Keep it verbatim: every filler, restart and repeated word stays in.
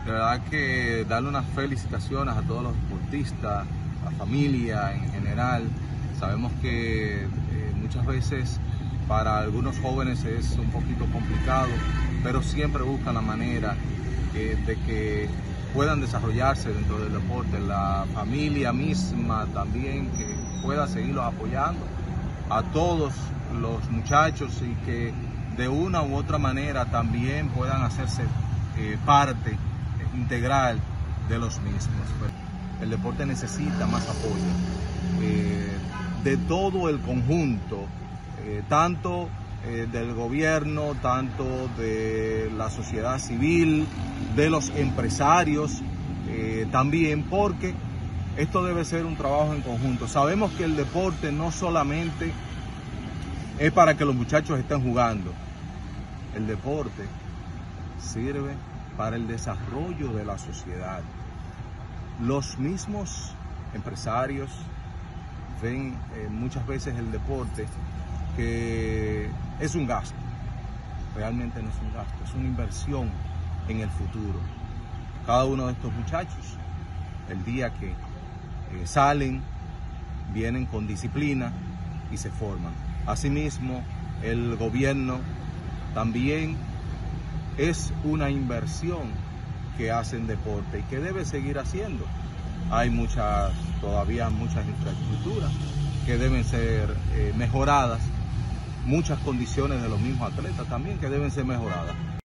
De verdad que darle unas felicitaciones a todos los deportistas, a la familia en general. Sabemos que eh, muchas veces para algunos jóvenes es un poquito complicado, pero siempre buscan la manera eh, de que puedan desarrollarse dentro del deporte. La familia misma también que pueda seguirlos apoyando a todos los muchachos y que de una u otra manera también puedan hacerse eh, parte integral de los mismos. El deporte necesita más apoyo eh, de todo el conjunto, eh, tanto eh, del gobierno, tanto de la sociedad civil, de los empresarios eh, también, porque esto debe ser un trabajo en conjunto. Sabemos que el deporte no solamente es para que los muchachos estén jugando, el deporte sirve para el desarrollo de la sociedad. Los mismos empresarios ven eh, muchas veces el deporte que es un gasto. Realmente no es un gasto, es una inversión en el futuro. Cada uno de estos muchachos, el día que eh, salen, vienen con disciplina y se forman. Asimismo, el gobierno también es una inversión que hace en deporte y que debe seguir haciendo. Hay muchas, todavía muchas infraestructuras que deben ser eh, mejoradas, muchas condiciones de los mismos atletas también que deben ser mejoradas.